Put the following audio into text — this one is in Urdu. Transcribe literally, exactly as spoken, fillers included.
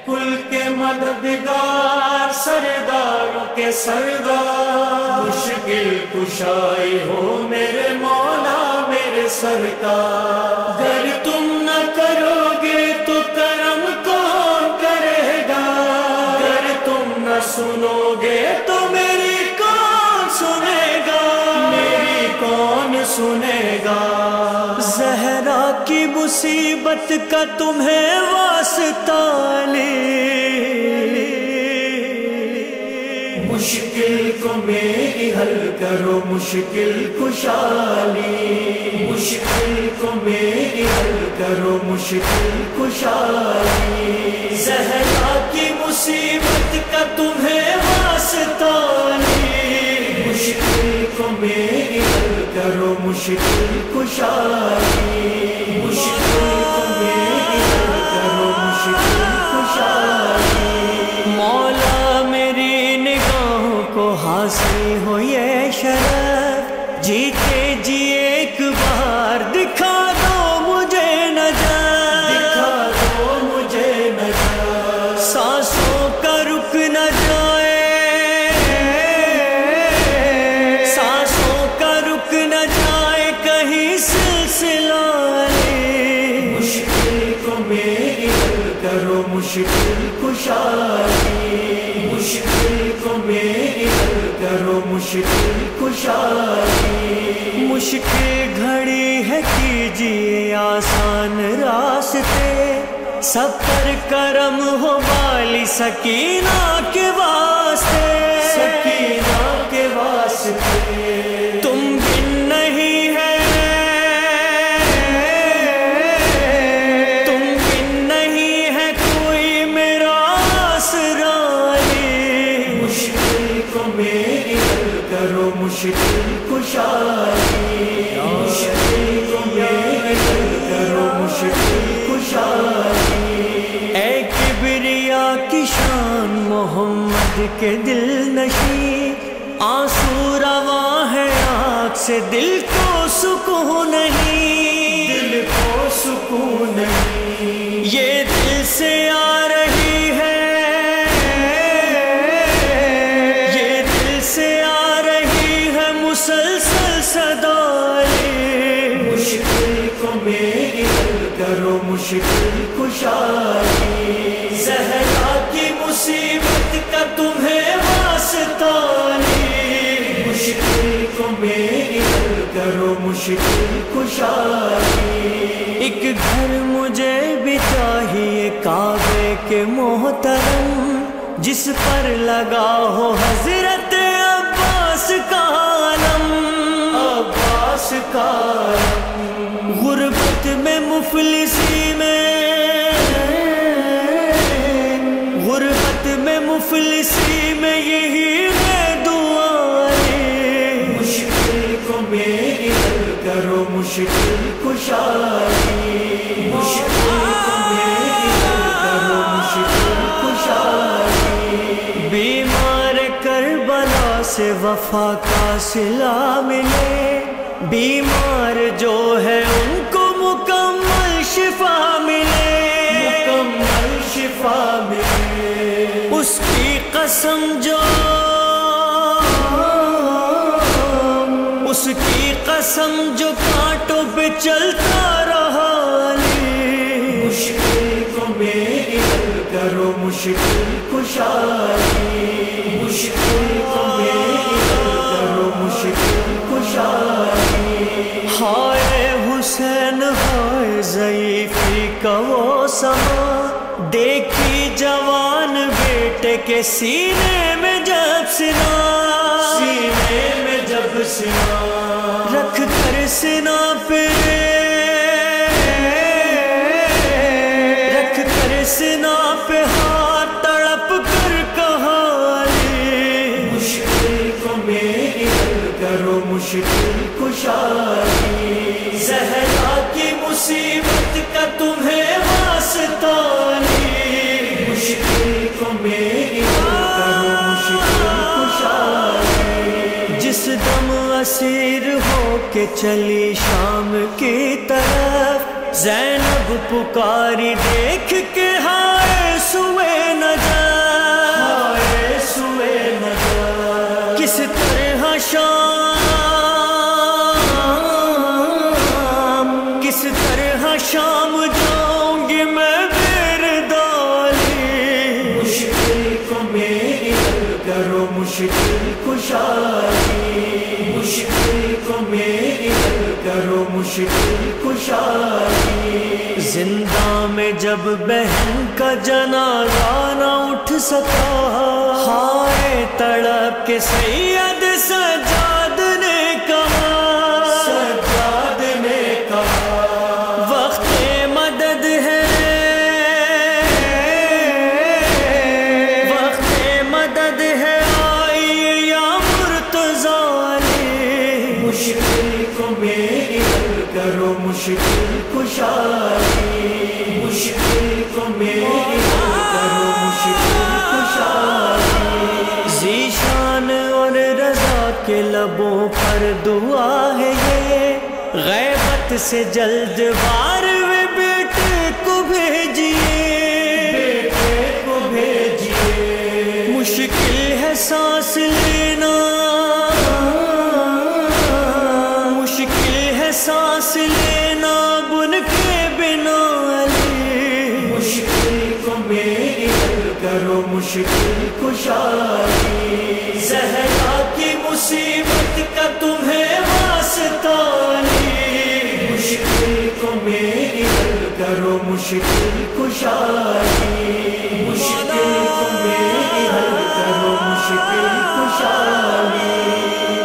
کل کے مددگار سرداروں کے سردار، مشکل کشائی ہو میرے مولا میرے سرکار، گر تم نہ کرو گے تو کرم کون کرے گا، گر تم نہ سنو گے تو میری کون سنے گا، میری کون سنے گا۔ زہرا کی مصیبت کا تمہیں واسطہ مشکل کو میری حل کرو مشکل کشالی، مشکل کو میری حل کرو مشکل کشالی، زہرا کی مصیبت کا تمہیں واسطہ مشکل کو میری حل کرو مشکل کشالی، مشکل کو میری حل کرو مشکل کشالی۔ مولا میری نگاہوں کو حاصل ہو یہ شرف، جیتے جی ایک بار دکھا دو مجھے نجات، دکھا دو مجھے نجات، سانسوں کا رک نہ جائے، سانسوں کا رک نہ جائے کہیں سلسلہ لے، مشکل کو میری حل کرو مشکل کشالی، مشکل کو میری حل کرو مشکل کشالی۔ مشکل گھڑی ہے کیجیے آسان راستے، سب پر کرم ہو والی سکینہ کے واسطے، سکینہ کے واسطے، تم بن نہیں ہے، تم بن نہیں ہے کوئی میرا آسرا، مشکل کو میری حل کرو مشکل کشالی، مشکل کو میری حل کرو مشکل کشالی۔ اے کبریا کی شان محمد کے دل نشیں، آنسو رواں ہے آنکھ سے دل کو سکون نہیں، دل کو سکون نہیں، یہ دل سے آ رہی ہے، یہ دل سے آ رہی ہے مسلسل صدائیں، مشکل کو میری حل کرو مشکل کشالی، زہرا کی مصیبت کا تمہیں واسطہ مشکل کو میری حل کرو مشکل کشالی۔ ایک گھر مجھے بھی چاہیے کعبے کے محترم، جس پر لگا ہو حضرت عباس کا علم، عباس کا علم، غربت میں مفلسی میں، غربت میں مفلسی میں یہی ہے دعا، مشکل کو میری حل کرو مشکل کشالی، مشکل کو میری حل کرو مشکل کشالی۔ بیمار کربلا سے وفا کا صلہ ملے، بیمار جو ہے ان کو مکمل شفا ملے، مکمل شفا ملے، اس کی قسم جو، اس کی قسم جو کانٹوں پہ چلتا رہا، مشکل کو میری حل کرو مشکل کشالی، مشکل کو میری حل کرو مشکل کشالی۔ ہائے حسین ہائے ضعیفی کا وہ سما، دیکھی جوان بیٹے کے سینے میں جب سنا، سینے میں جب سنا، رکھ کر سنا پہ، رکھ کر سنا پہ ہاتھ تڑپ کر کہا، مشکل کو میری حل کرو مشکل کشالی، زہرا کی مصیبت کا تمہیں واسطہ، مشکل کو میری حل کرو مشکل کشالی۔ جس دم اسیر ہو کے چلی شام کی طرف، زینب پکاری دیکھ کے ہائے سوئے مشکل کشائی. زندہ میں جب بہن کا جنازہ نہ اٹھ سکا، ہائے تڑپ کے سید سجاد نے کہا، سجاد نے کہا وقت مدد ہے، وقت مدد ہے، آئی یا مرتضیٰ علی. مشکل کو میری حل کرو مشکل کشائی. مشکل کو میری حل کرو مشکل کشائی. ذیشان اور رضا کے لبوں پر دعا ہے یہ، غیبت سے جلد بار وے بیٹے کو بھیجیے، بیٹے کو بھیجیے. مشکل ہے سانس لینا، مشکل ہے سانس لینا بن کے بنا علی. مشکل کو میری حل کرو مشکل کشائی. زہرا کی مصیبت کا تمہیں واسطہ علی. مشکل کو میری حل کرو مشکل کشائی. مشکل کو میری حل کرو مشکل کشائی.